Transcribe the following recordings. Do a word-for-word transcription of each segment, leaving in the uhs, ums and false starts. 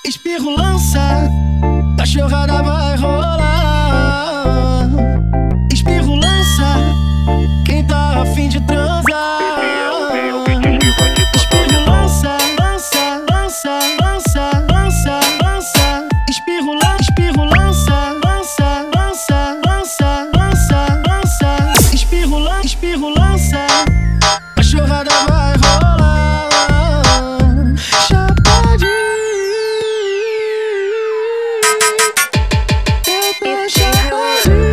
Espirro, lança, cachorrada vai rolar. Espirro, lança, quem tá afim de transar. Espirro, lança, lança, lança, lança, lança, lança. Espirro, lança, espirro, lança, lança, lança, lança, lança, lança. Espirro, lança, espirro, lança, cachorrada vai rolar. Chapadinho, eu tô chapadinho.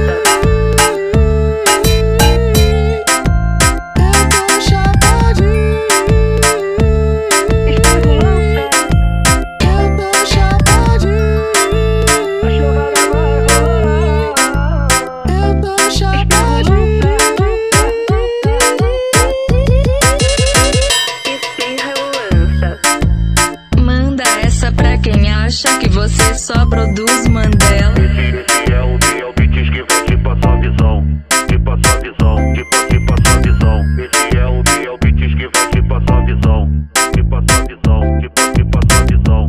Acha que você só produz Mandela? Esse é o Biel Beats que vai te passar visão, te passar visão, te, te passar visão. Esse é o Biel Beats que vai te passar visão, te passar visão, te, te passar visão.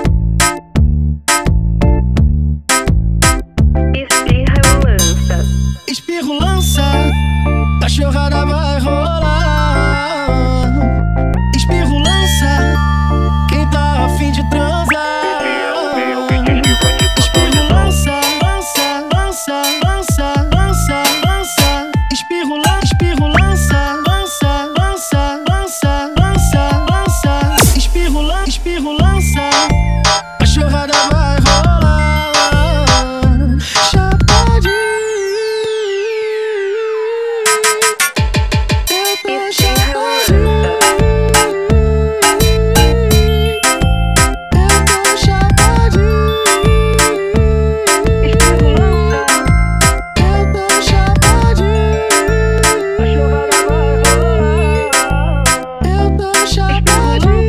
Espirra ou lança? Espirro, lança, cachorrada vai rolar. Espirro, lança, quem tá afim de transar. Espirro, lança, cachorrada vai rolar. Chapadinho, eu tô chapadinho. Eu tô chapadinho. Espirro, lança, eu tô chapadinho. Cachorrada vai rolar. Eu tô chapadinho.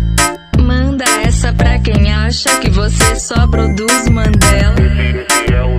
Pra quem acha que você só produz Mandela. Esse é o